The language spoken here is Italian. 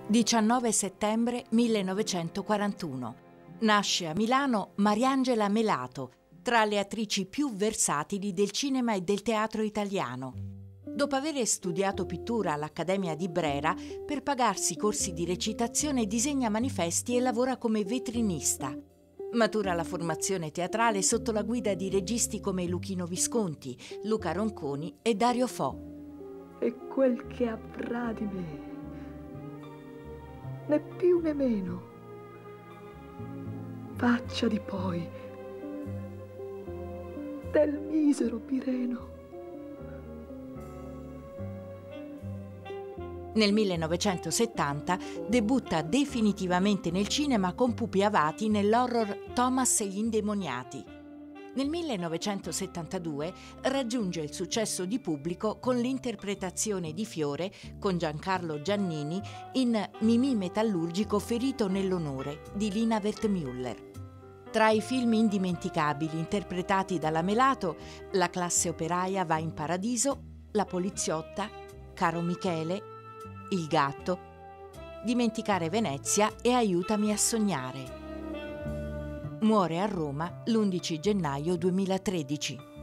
19 settembre 1941. Nasce a Milano Mariangela Melato, tra le attrici più versatili del cinema e del teatro italiano. Dopo aver studiato pittura all'Accademia di Brera, per pagarsi corsi di recitazione disegna manifesti e lavora come vetrinista. Matura la formazione teatrale sotto la guida di registi come Luchino Visconti, Luca Ronconi e Dario Fo. E quel che avrà di me, né più né meno, faccia di poi del misero Pireno. Nel 1970 debutta definitivamente nel cinema con Pupi Avati nell'horror Thomas e gli indemoniati. Nel 1972 raggiunge il successo di pubblico con l'interpretazione di Fiore con Giancarlo Giannini in Mimì metallurgico ferito nell'onore di Lina Wertmüller. Tra i film indimenticabili interpretati dalla Melato, La classe operaia va in paradiso, La poliziotta, Caro Michele, Il gatto, Dimenticare Venezia e Aiutami a sognare. Muore a Roma l'11 gennaio 2013.